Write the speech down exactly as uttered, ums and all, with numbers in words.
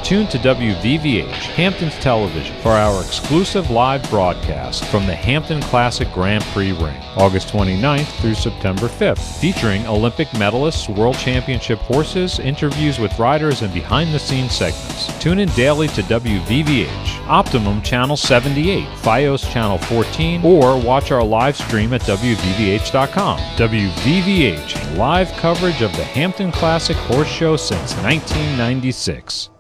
Tune to W V V H, Hamptons Television, for our exclusive live broadcast from the Hampton Classic Grand Prix Ring, August twenty-ninth through September fifth, featuring Olympic medalists, World Championship horses, interviews with riders, and behind-the-scenes segments. Tune in daily to W V V H, Optimum Channel seventy-eight, Fios Channel fourteen, or watch our live stream at W V V H dot com. W V V H, live coverage of the Hampton Classic Horse Show since nineteen ninety-six.